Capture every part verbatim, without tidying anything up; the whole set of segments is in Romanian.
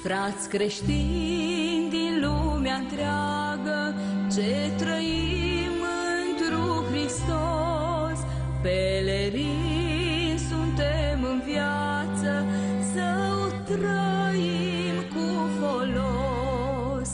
Frați creștini din lumea întreagă, ce trăim într-un Hristos, pelerini suntem în viață, să o trăim cu folos.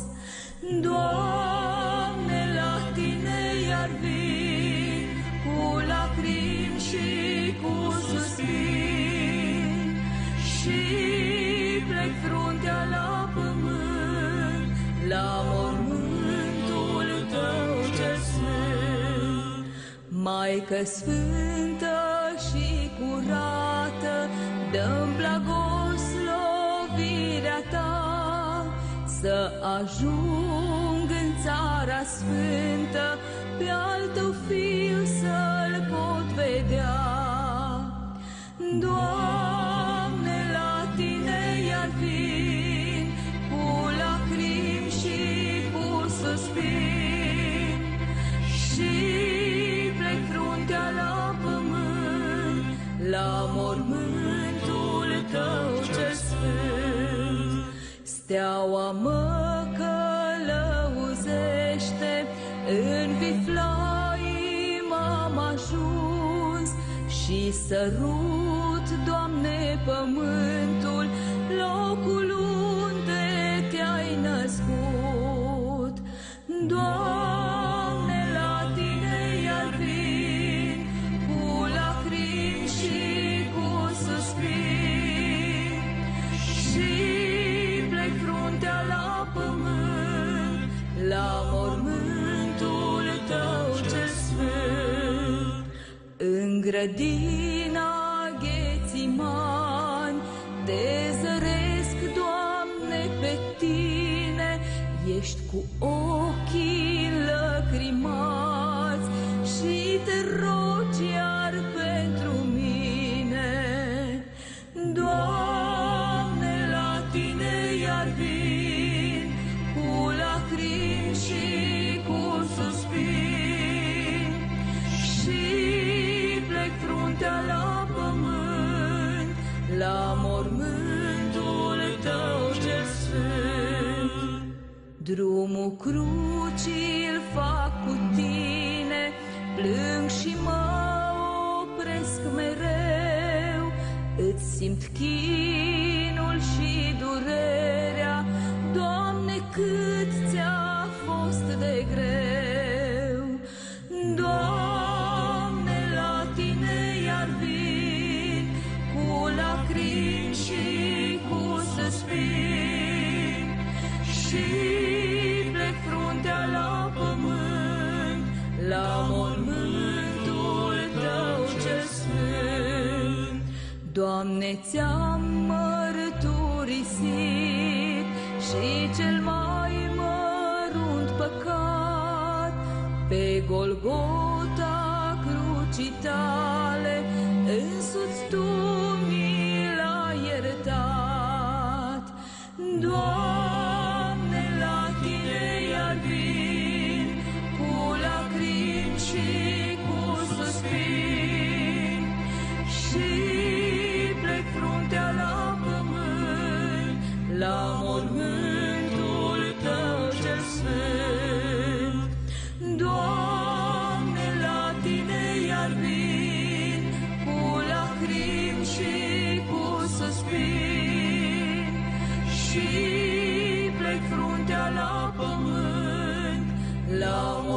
Doamne, la Tine iar vin, cu lacrimi și cu suspin, și plec fruntea la pământ, la mormântul Tău cel sfânt. Maică sfântă și curată, dă-mi blagoslovirea Ta, să ajung în țara sfântă, pe al Tău Fiu să-L pot vedea. Doamne, la Tine iar vin, cu lacrimi și cu suspin, și plec fruntea la pământ, la mormântul Tău cel sfânt. Steaua mă călăuzește, în Viflai m-am ajuns, și sărut, Doamne, pământul, locul unde Te-ai născut. Doamne, la Tine iar vin, cu lacrimi și cu suspin, și plec fruntea la pământ, la mormântul Tău cel sfânt. În grădina Ghețimani Te zăresc, Doamne, pe Tine, ești cu ochii lăcrimați, și Te rogi iar pentru mine. Doamne, la Tine iar vin, cu lacrimi și cu suspin, și plec fruntea la pământ, la mormântul Tău cel sfânt. Drumul crucii-l fac cu Tine, plâng și mă opresc mereu, îți simt chinul și durerea, Doamne, cât Ți-a fost de greu. Doamne, la Tine iar vin, cu lacrimi și cu suspin, și plec fruntea la pământ, la mormântul Tău cel sfânt. Doamne, Ți-am mărturisit și cel mai mărunt păcat, pe Golgota crucii Tale, însuți Tu mi l-ai iertat. Doamne, la Tine iar vin, cu lacrimi și cu suspin, și plec fruntea la pământ, la mormântul Tău cel sfânt. Doamne, la Tine iar vin, cu lacrimi și cu suspin, și plec fruntea la pământ, la